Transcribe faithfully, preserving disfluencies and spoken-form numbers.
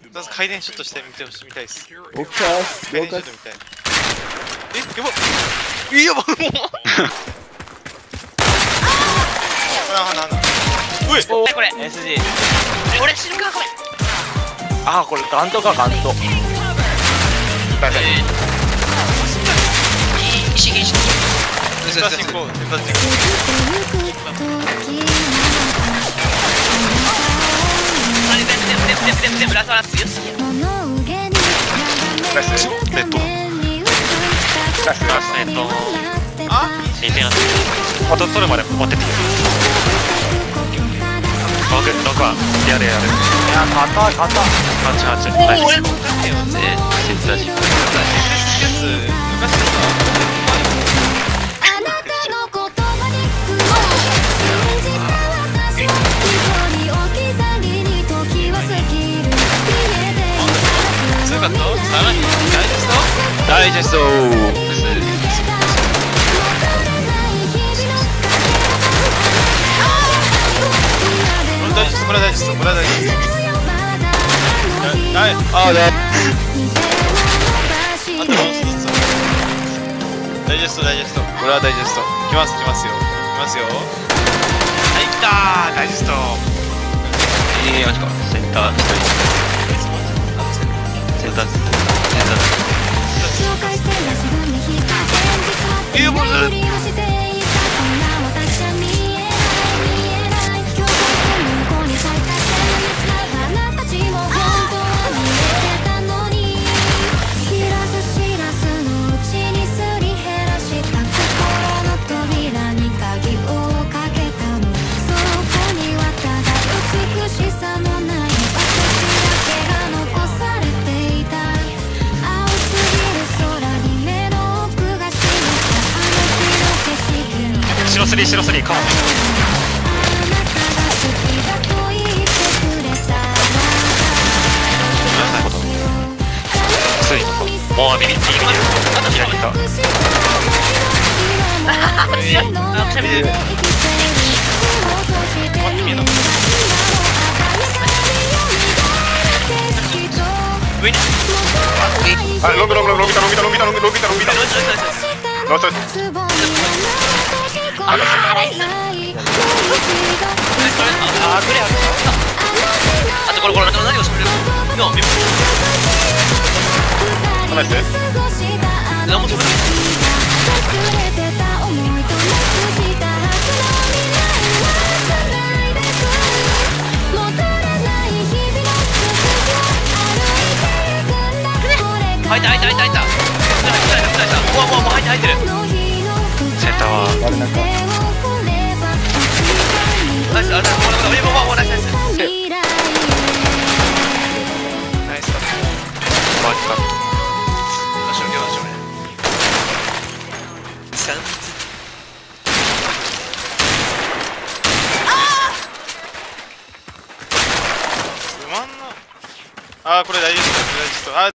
まず回転ショットしてみてほしいみたいです。 オッケー。 回転ショットみたい。え、やばっ。え、やばっ。ああ、なんだ。うえ、 これ エスジー。俺死ぬかこれ。ああ、これガントかガント。 大丈夫。 石石石。 進行、進行。全部全部ラストラス強すぎる。 ラスネットラスラスネットあにてんあと取るまで持ってっていいよ。オッケーろくばんやれやれ。いや硬い硬い。 はちはち大丈夫。俺も勝てよぜ。絶対失敗しない。 さらにダイジェスト。 ダイジェスト、これ大事です。これ大事です。はい、 ああだ。 あともう一つ。ダイジェスト、ダイジェスト。これはダイジェスト。きます、きますよ。きますよ。はい、来たー、ダイジェスト。 ええ、マジか。センター一人。センターセンターえー、ボール。 白スリー白スリーカモン。スリーとかもうビビって右見てる。左行ったあ、ロングロングロングビタロンビタロンビタロンビタロンビタロンビタロンロングああこれあとこれこれ何をしてくれるの？ ナイス。 何もしてくれない。入った入った入った入った入った入ったもうもうもう入って入ってる。 センターはあれなんかナイスあれもうもうもうもうナイスナイスナイスだ。 マジか。 よし、よし、よし。三つ。つまんな。あー、これ大事です。大事です。あー。